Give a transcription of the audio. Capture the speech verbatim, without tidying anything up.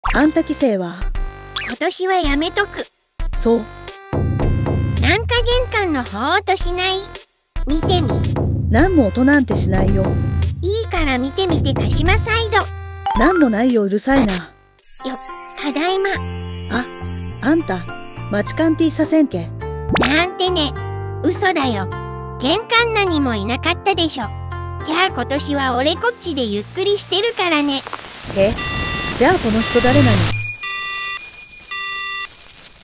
あんた規制は今年はやめとく。 そう。 なんか玄関の方音しない？見てみ。 なんも音なんてしないよ。 いいから見てみて、鹿島サイド。 なんもないよ、うるさいな。 よ、ただいま。 あ、あんた、マチカンティーさせんけ。 なんてね、嘘だよ。玄関何もいなかったでしょ。じゃあ今年は俺こっちでゆっくりしてるからね。 え、じゃあこの人誰なの？